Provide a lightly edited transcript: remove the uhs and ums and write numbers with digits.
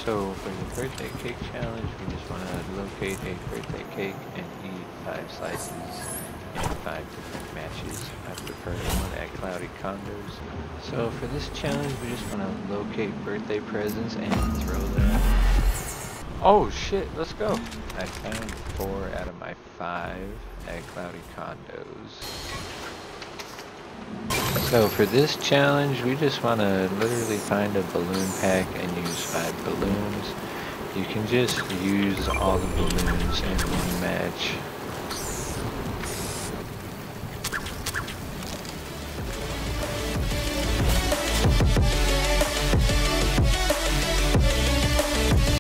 So for the birthday cake challenge, we just want to locate a birthday cake and eat 5 slices in 5 different matches. I prefer the one at Cloudy Condos. So for this challenge, we just want to locate birthday presents and throw them. Oh shit, let's go. I found 4 out of my 5 at Cloudy Condos. So for this challenge, we just want to literally find a balloon pack and use 5 balloons. You can just use all the balloons in one match.